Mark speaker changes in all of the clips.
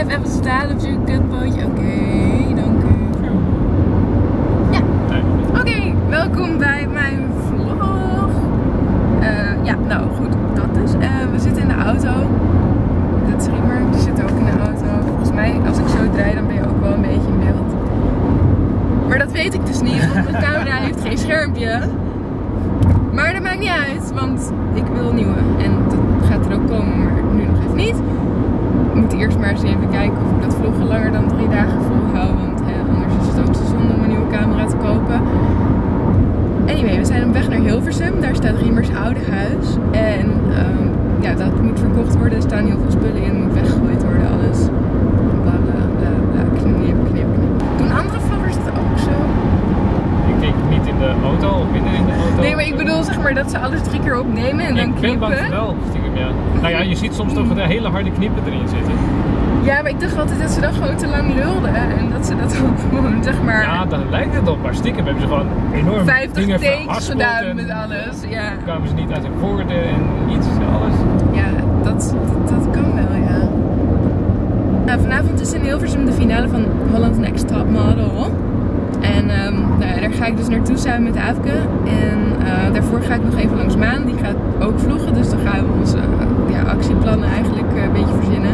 Speaker 1: Blijf even staan op je kutpootje. Oké, dank u. Ja. Oké, welkom bij mijn vlog. Ja, nou goed, dat dus. We zitten in de auto. Dat is Riemer, die zit ook in de auto. Volgens mij, als ik zo draai, dan ben je ook wel een beetje in beeld. Maar dat weet ik dus niet, want mijn camera heeft geen schermpje. Maar dat maakt niet uit, want ik wil een nieuwe. En dat gaat er ook komen, maar nu nog even niet. Ik moet eerst maar eens even kijken of ik dat vloggen langer dan 3 dagen volhoud. Want anders is het ook zo zonde om een nieuwe camera te kopen. Anyway, we zijn op weg naar Hilversum. Daar staat Riemers oude huis. En ja, dat moet verkocht worden. Er staan heel veel spullen in. Moet weggegooid worden, alles. Bla bla bla bla. Knip, knip, knip. Doen andere vloggers het ook zo?
Speaker 2: Ik denk niet in de auto of binnen in de auto.
Speaker 1: Nee, maar ik bedoel zeg maar dat ze alles 3 keer opnemen en dan knippen.
Speaker 2: Ik ben bang voor wel, stiekem, ja. Nou ja, je ziet soms toch de hele harde knippen erin zitten.
Speaker 1: Ja, maar ik dacht altijd dat ze dan gewoon te lang lulden en dat ze dat gewoon zeg maar...
Speaker 2: Ja, dan lijkt het op, maar stiekem hebben ze gewoon enorm
Speaker 1: 50
Speaker 2: dingen
Speaker 1: takes gedaan
Speaker 2: en
Speaker 1: met alles, ja.
Speaker 2: kwamen ze niet uit hun woorden en iets, alles.
Speaker 1: Ja, dat kan wel, ja. Nou, vanavond is in Hilversum de finale van Holland's Next Top Model. En nou ja, daar ga ik dus naartoe samen met Aafke. En daarvoor ga ik nog even langs Maan. Die gaat ook vloggen, dus dan gaan we onze actieplannen eigenlijk een beetje verzinnen.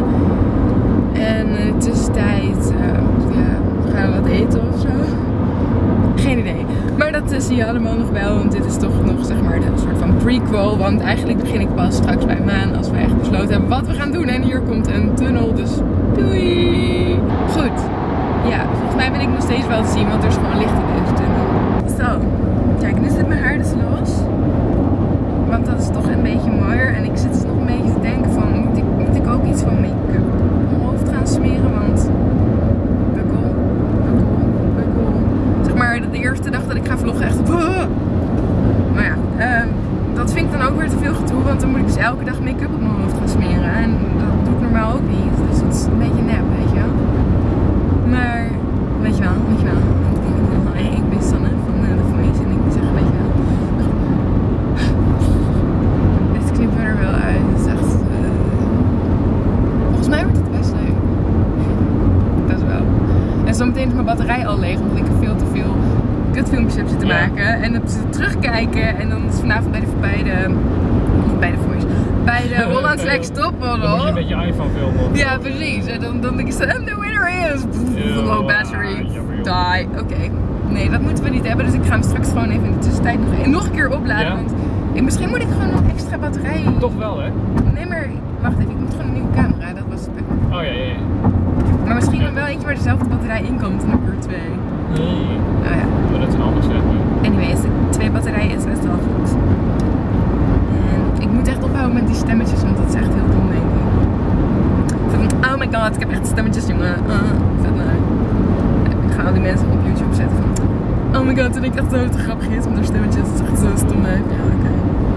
Speaker 1: En in de tussentijd gaan we wat eten of zo. Geen idee. Maar dat zie je allemaal nog wel, want dit is toch nog zeg maar een soort van prequel. Want eigenlijk begin ik pas straks bij Maan als we echt besloten hebben wat we gaan doen. En hier komt een tunnel, dus doei! Goed. Ja, volgens mij ben ik nog steeds wel te zien, want er is gewoon licht in deze tunnel. Zo. Kijk, nu zit mijn haar dus los. Want dat is toch een beetje mooier. En ik zit dus nog een beetje te denken van, moet ik ook iets van make-up op mijn hoofd gaan smeren? Want bukkel. Zeg maar, de eerste dag dat ik ga vloggen echt... Maar ja, dat vind ik dan ook weer te veel gedoe. Want dan moet ik dus elke dag make-up op mijn hoofd gaan smeren. En dat doe ik normaal ook niet. Dus dat is een beetje nep, weet je wel. Maar, weet je wel. Ik ben Sanne van de Voice en ik zeg, weet je wel. Dit knippen we er wel uit. Het is echt... Volgens mij wordt het best leuk. Dat is wel. En zometeen is mijn batterij al leeg, omdat ik veel te veel kutfilmpjes heb zitten maken. En dan zitten terugkijken en dan is vanavond bij de Holland's Next Top Model.
Speaker 2: Dan moet je met je iPhone filmen.
Speaker 1: Ja, precies. En dan denk ik zo, and the winner is low battery. Die. Oké. Nee, dat moeten we niet hebben. Dus ik ga hem straks gewoon even in de tussentijd nog een keer opladen.
Speaker 2: Ja?
Speaker 1: Want misschien moet ik gewoon nog extra batterij.
Speaker 2: Toch wel, hè?
Speaker 1: Nee, maar wacht even. Ik moet gewoon een nieuwe camera. Dat was het punt.
Speaker 2: Oh ja.
Speaker 1: Maar misschien dan wel eentje waar dezelfde batterij in komt. En dan er 2.
Speaker 2: Nee.
Speaker 1: Oh ja.
Speaker 2: Maar dat is anders, hè?
Speaker 1: Anyways, 2 batterijen is best wel goed. En ik moet echt ophouden met die stemmetjes, want dat is echt heel dom, denk ik. Oh my god, ik heb echt stemmetjes, jongen. Vet nou. Ik ga al die mensen op YouTube zetten van... Oh my god, toen ik echt zo te grappig is met haar stemmetjes. Dat is echt zo stom, hè. Ja, oké.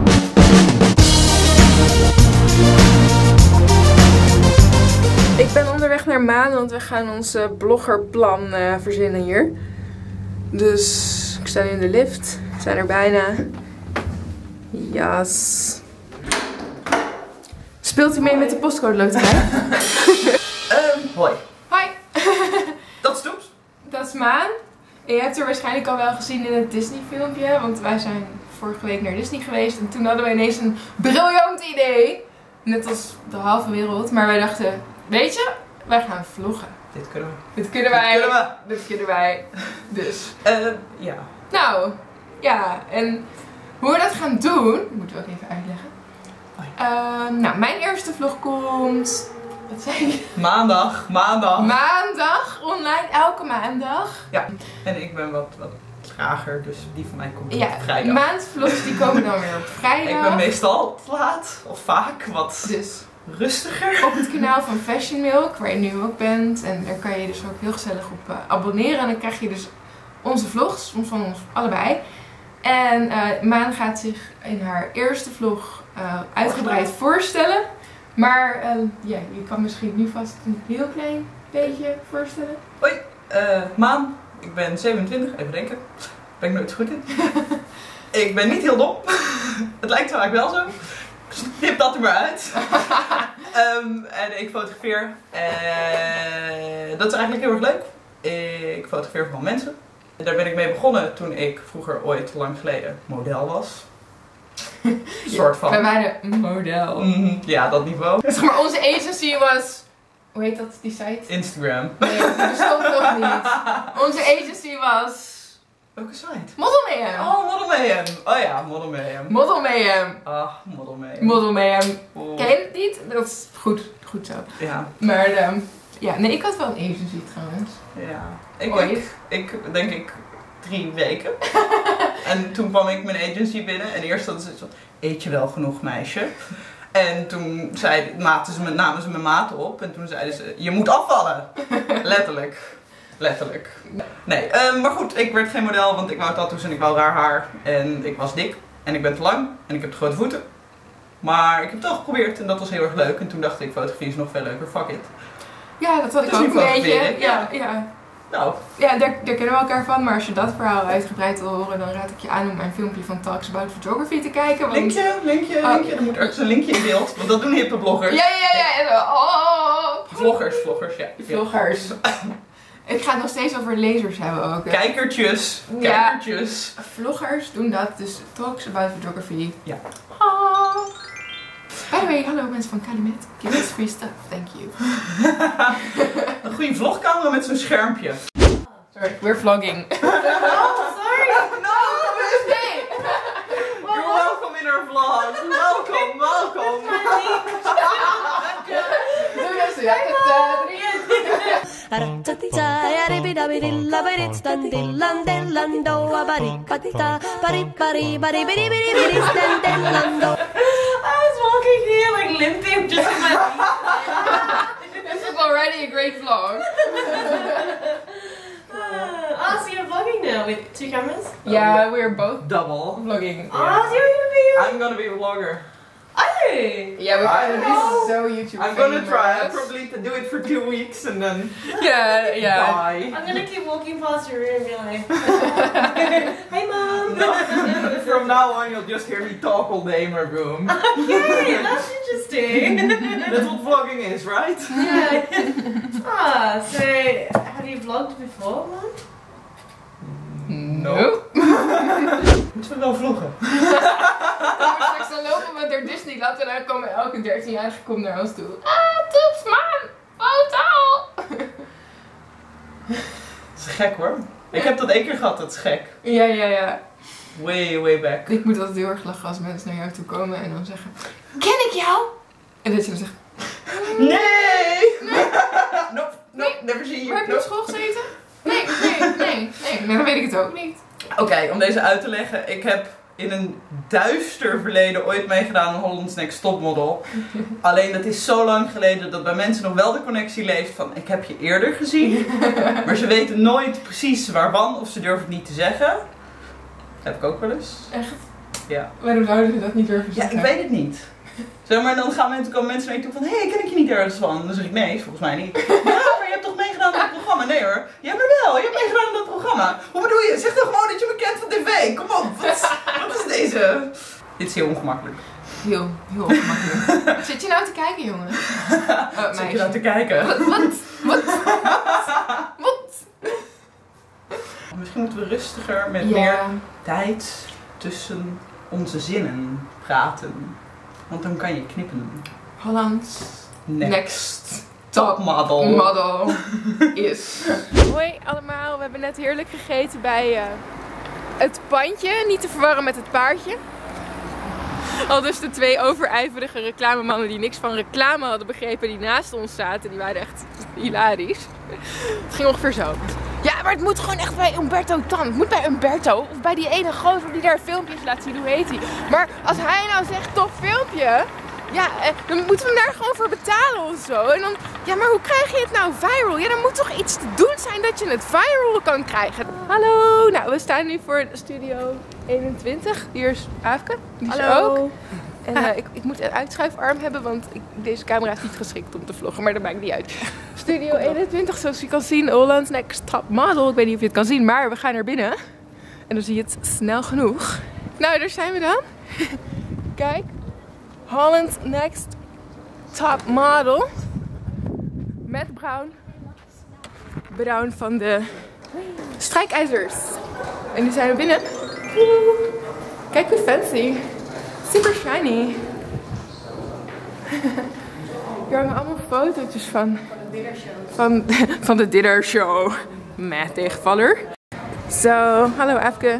Speaker 1: Ik ben onderweg naar Maan, want we gaan ons bloggerplan verzinnen hier. Dus ik sta nu in de lift. We zijn er bijna. Yes. Speelt u mee met de postcode loterij?
Speaker 3: Hoi.
Speaker 1: Hoi.
Speaker 3: Dat is Toeps.
Speaker 1: Dat is Maan. En je hebt haar waarschijnlijk al wel gezien in het Disney filmpje. Want wij zijn vorige week naar Disney geweest. En toen hadden we ineens een briljant idee. Net als de halve wereld. Maar wij dachten, weet je, wij gaan vloggen.
Speaker 3: Dit kunnen we.
Speaker 1: Dit kunnen wij. Dus.
Speaker 3: Ja.
Speaker 1: Nou, ja. En hoe we dat gaan doen, moeten we ook even uitleggen. Nou, mijn eerste vlog komt... Wat zei je?
Speaker 3: Maandag.
Speaker 1: Maandag, online, elke maandag.
Speaker 3: Ja, en ik ben wat trager, dus die van mij komt op vrijdag.
Speaker 1: Maandvlogs die komen dan weer op vrijdag.
Speaker 3: Ik ben meestal te laat, of vaak wat
Speaker 1: dus
Speaker 3: rustiger.
Speaker 1: op het kanaal van Fashion Milk, waar je nu ook bent. En daar kan je dus ook heel gezellig op abonneren. En dan krijg je dus onze vlogs, soms van ons allebei. En Maan gaat zich in haar eerste vlog uitgebreid voorstellen. Maar ja, je kan misschien nu vast een heel klein beetje voorstellen.
Speaker 3: Hoi, Maan. Ik ben 27, even denken. Ben ik nooit goed in. Ik ben niet heel dom. Het lijkt vaak wel zo. Knip dat er maar uit. En ik fotografeer. Dat is eigenlijk heel erg leuk. Ik fotografeer vooral mensen. Daar ben ik mee begonnen toen ik vroeger ooit lang geleden model was. Soort van.
Speaker 1: Wij waren een model.
Speaker 3: Ja, dat niveau.
Speaker 1: Zeg maar, onze agency was... Hoe heet dat, die site?
Speaker 3: Instagram.
Speaker 1: Nee, dat bestond nog niet. Onze agency was...
Speaker 3: Welke site?
Speaker 1: Model Mayhem.
Speaker 3: Oh, Model Mayhem. Oh ja, Model Mayhem.
Speaker 1: Model Mayhem.
Speaker 3: Ach, Model Mayhem.
Speaker 1: Model Mayhem.
Speaker 3: Oh.
Speaker 1: Ken je het niet? Dat is goed zo.
Speaker 3: Ja.
Speaker 1: Maar ja, nee, ik had wel een agency trouwens.
Speaker 3: Ja. Ik denk ik 3 weken. En toen kwam ik mijn agency binnen en eerst hadden ze zo, eet je wel genoeg, meisje? En toen namen ze mijn maten op en toen zeiden ze, je moet afvallen. Letterlijk. Nee, maar goed, ik werd geen model, want ik wou tattoos en ik wou raar haar. En ik was dik en ik ben te lang en ik heb te grote voeten. Maar ik heb het toch geprobeerd en dat was heel erg leuk. En toen dacht ik, fotografie is nog veel leuker, fuck it.
Speaker 1: Ja, dat had ik
Speaker 3: Dus
Speaker 1: ook
Speaker 3: nu
Speaker 1: een beetje.
Speaker 3: fotograferen,
Speaker 1: Ja.
Speaker 3: Nou,
Speaker 1: Ja, daar kennen we elkaar van, maar als je dat verhaal uitgebreid wil horen, dan raad ik je aan om mijn filmpje van Talks About Photography te kijken. Want...
Speaker 3: linkje. Er moet ergens een linkje in beeld, want dat doen hippe bloggers.
Speaker 1: Ja.
Speaker 3: Vloggers, ja.
Speaker 1: Vloggers. Ik ga het nog steeds over lasers hebben ook. Hè.
Speaker 3: Kijkertjes.
Speaker 1: Vloggers doen dat, dus Talks About Photography.
Speaker 3: Ja.
Speaker 1: By the way, hallo mensen van Calumet. Give us free stuff, thank you.
Speaker 3: Een goede vlogcamera met zo'n schermpje.
Speaker 1: Sorry, we're vlogging.
Speaker 4: Oh, sorry.
Speaker 3: No,
Speaker 1: Nee.
Speaker 3: you're welcome in our vlog. Welcome.
Speaker 1: Doe eens, ja.
Speaker 4: I was walking here like limping just in my
Speaker 1: This is already a great vlog.
Speaker 4: so you're vlogging now with 2 cameras?
Speaker 1: Yeah, we're both
Speaker 3: Double.
Speaker 1: vlogging.
Speaker 4: Oh, so you're gonna be
Speaker 3: I'm gonna be a vlogger.
Speaker 1: Yeah, we're
Speaker 3: I
Speaker 1: gonna be
Speaker 3: know.
Speaker 1: so YouTube
Speaker 3: I'm gonna
Speaker 1: famous.
Speaker 3: try. I'll probably do it for 2 weeks and then
Speaker 1: Yeah.
Speaker 3: die.
Speaker 4: I'm gonna keep walking past your room and be like, hey mom!
Speaker 3: No, from now on you'll just hear me talk all day in my room.
Speaker 4: Okay, that's interesting.
Speaker 3: That's what vlogging is, right?
Speaker 4: Yeah. So have you vlogged before, mom?
Speaker 1: Nope.
Speaker 3: Moeten we wel vloggen?
Speaker 1: Straks dan lopen we door Disneyland en dan komen elke 13-jarige komt naar ons toe. Toeps man! Foto!
Speaker 3: Dat is gek hoor. Ik heb dat 1 keer gehad, dat is gek.
Speaker 1: Ja.
Speaker 3: Way back.
Speaker 1: Ik moet altijd heel erg lachen als mensen naar jou toe komen en dan zeggen, ken ik jou? En dat je dan zegt,
Speaker 3: Nee! Nope, never see you.
Speaker 1: waar heb je op school gezeten? Nee, dan weet ik het ook niet.
Speaker 3: Oké, om deze uit te leggen. Ik heb in een duister verleden ooit meegedaan aan Holland's Next Topmodel. Alleen dat is zo lang geleden dat bij mensen nog wel de connectie leeft van ik heb je eerder gezien. Maar ze weten nooit precies waarvan of ze durven het niet te zeggen. Dat heb ik ook wel eens.
Speaker 1: Echt?
Speaker 3: Ja.
Speaker 1: Waarom zouden ze dat niet durven
Speaker 3: Ja,
Speaker 1: zeggen?
Speaker 3: ik weet het niet. Zeg maar, dan komen mensen naar je toe van hé, ken ik je niet ergens van? Dan zeg ik nee, volgens mij niet. Ja, maar je hebt toch meegedaan aan het programma? Nee hoor. Ja, maar wel, je hebt meegedaan aan dat programma. Hoe bedoel je? Zeg dan gewoon dat je me kent van tv. Kom op, wat is deze? Dit is heel ongemakkelijk.
Speaker 1: Heel ongemakkelijk. Zit je nou te kijken, jongen?
Speaker 3: Zit je nou te kijken?
Speaker 1: Wat?
Speaker 3: Misschien moeten we rustiger met meer tijd tussen onze zinnen praten. Want dan kan je knippen.
Speaker 1: Holland's
Speaker 3: Next Topmodel.
Speaker 1: Model is. Hoi allemaal, we hebben net heerlijk gegeten bij het pandje. Niet te verwarren met het paardje. Al dus de 2 overijverige reclamemannen die niks van reclame hadden begrepen, die naast ons zaten, die waren echt hilarisch. Het ging ongeveer zo. Ja, maar het moet gewoon echt bij Umberto Tan. Het moet bij Umberto of bij die ene gozer die daar filmpjes laat zien. Hoe heet hij? Maar als hij nou zegt tof filmpje, ja, dan moeten we hem daar gewoon voor betalen of zo. En dan, ja, maar hoe krijg je het nou viral? Ja, dan moet toch iets te doen zijn dat je het viral kan krijgen. Hallo, nou we staan nu voor Studio 21. Hier is Aafke, die is er ook. En ik moet een uitschuifarm hebben, want deze camera is niet geschikt om te vloggen, maar dat maakt niet uit. Studio 21, zoals je kan zien, Holland's Next Topmodel. Ik weet niet of je het kan zien, maar we gaan er binnen. En dan zie je het snel genoeg. Nou, daar zijn we dan. Kijk. Holland's Next Top Model. Met Brown. Brown van de Strijkijzers. En nu zijn we binnen. Kijk hoe fancy. Super shiny. Hier hangen allemaal fotootjes van de dinner show. Met tegenvaller. Zo, hallo Afke.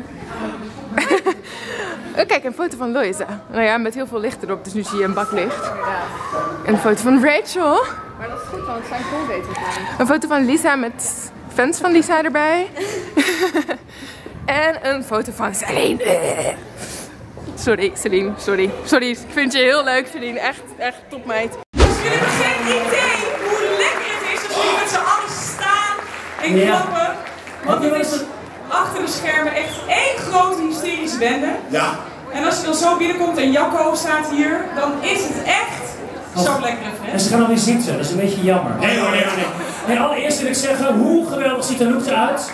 Speaker 1: Oh, kijk, een foto van Loisa. Nou ja, met heel veel licht erop, dus nu zie je een bak licht. En een foto van Rachel.
Speaker 4: Maar dat is goed, want het zijn coolbeter.
Speaker 1: Een foto van Lisa met fans van Lisa erbij. En een foto van Celine. Sorry, Celine. Sorry. Ik vind je heel leuk, Celine. Echt topmeid.
Speaker 5: Dus jullie hebben geen idee hoe lekker het is als jullie met z'n allen staan en klappen. Want het is achter de schermen echt één grote hysterische bende.
Speaker 6: Ja.
Speaker 5: En als je dan zo binnenkomt en Jacco staat hier, dan is het echt zo lekker.
Speaker 7: En ze gaan alweer zitten, dat is een beetje jammer.
Speaker 6: Nee.
Speaker 7: En allereerst wil ik zeggen, hoe geweldig ziet Anouk eruit?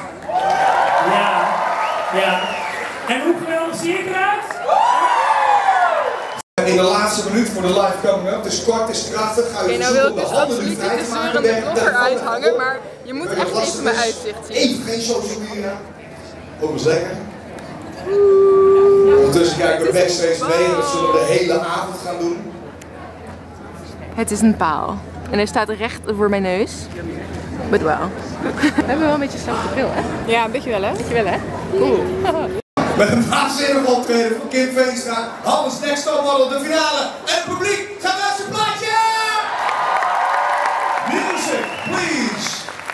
Speaker 7: Ja. En hoe geweldig zie ik eruit?
Speaker 6: In de laatste minuut voor de live coming up. Het is kort, het is krachtig. Ga je
Speaker 1: Nou wil ik
Speaker 6: de
Speaker 1: dus
Speaker 6: handen
Speaker 1: absoluut
Speaker 6: nu
Speaker 1: niet
Speaker 6: vrij
Speaker 1: de
Speaker 6: te maken.
Speaker 1: zeurende
Speaker 6: Berg,
Speaker 1: blogger
Speaker 6: telefoon
Speaker 1: uithangen,
Speaker 6: houden.
Speaker 1: maar je moet echt even mijn uitzicht zien.
Speaker 6: Even geen social media. Ook eens lekker. Ondertussen kijken we backstage mee en dat zullen we de hele avond gaan doen.
Speaker 1: Het is een paal. En hij staat recht voor mijn neus. But wel. We hebben wel een beetje dezelfde bril, hè? Ja, een beetje wel, hè? Cool.
Speaker 6: Met een waanzinnig optreden van Kim Veenstra. Holland's Next Top Model, de finale. En het publiek gaat naar zijn plaatje! Music, please!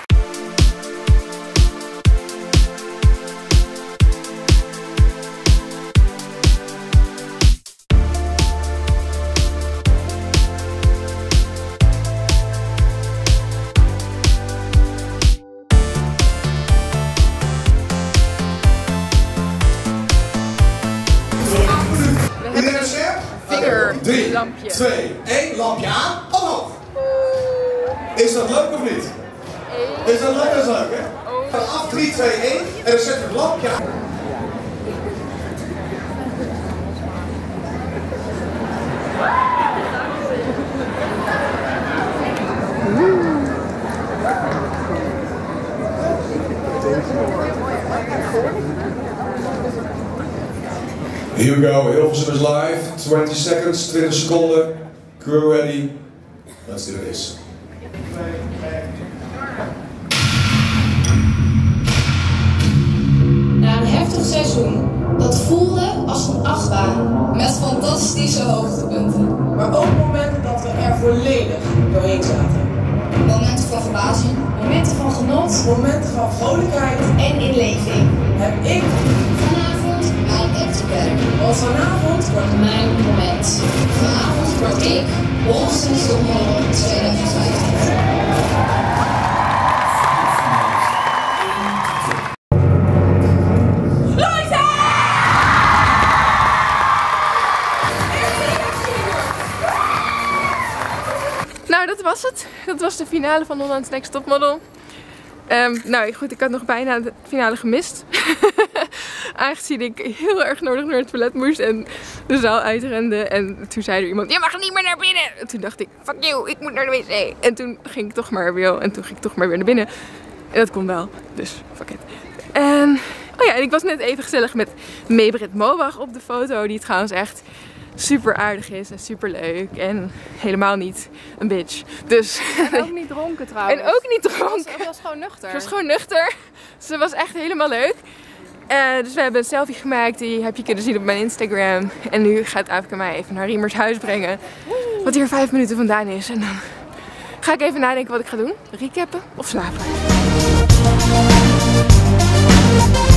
Speaker 6: Iedereen scherp?
Speaker 1: Vingerlampje.
Speaker 6: 3, 2, 1, lampje aan, omhoog. Is dat leuk of niet? Is dat leuk? Dat is leuk, hè? Vanaf 3, 2, 1 en dan zetten we het lampje aan. Here we go, Hilversum is live, 20 seconds, 20 seconden, crew ready, let's do this.
Speaker 8: Na een heftig seizoen, dat voelde als een achtbaan, met fantastische hoogtepunten.
Speaker 5: Maar ook momenten dat we er volledig doorheen zaten.
Speaker 8: Momenten van verbazing, momenten van genot
Speaker 5: Momenten van vrolijkheid
Speaker 8: en inleving.
Speaker 5: heb ik,
Speaker 8: Vanavond mijn Epteberg.
Speaker 5: want vanavond wordt
Speaker 8: Mijn moment. Vanavond word ik Holland's Top Model 2015.
Speaker 1: Nou, dat was het. Dat was de finale van Holland's Next Top Model. Nou goed, ik had nog bijna de finale gemist. Aangezien ik heel erg nodig naar het toilet moest en de zaal uitrende. En toen zei er iemand, je mag niet meer naar binnen. En toen dacht ik, fuck you, ik moet naar de wc. En toen ging ik toch maar weer, naar binnen. En dat kon wel, dus fuck it. En, oh ja, en ik was net even gezellig met Maybrit Mobach op de foto. Die trouwens echt super aardig is en super leuk. En helemaal niet een bitch. Dus,
Speaker 4: En ook niet dronken trouwens.
Speaker 1: en ook niet dronken.
Speaker 4: Het was gewoon nuchter.
Speaker 1: Ze was gewoon nuchter. Ze was echt helemaal leuk. Dus we hebben een selfie gemaakt. Die heb je kunnen zien op mijn Instagram. En nu gaat Afke mij even naar Riemers huis brengen. Wat hier 5 minuten vandaan is. En dan ga ik even nadenken wat ik ga doen. Recappen of slapen.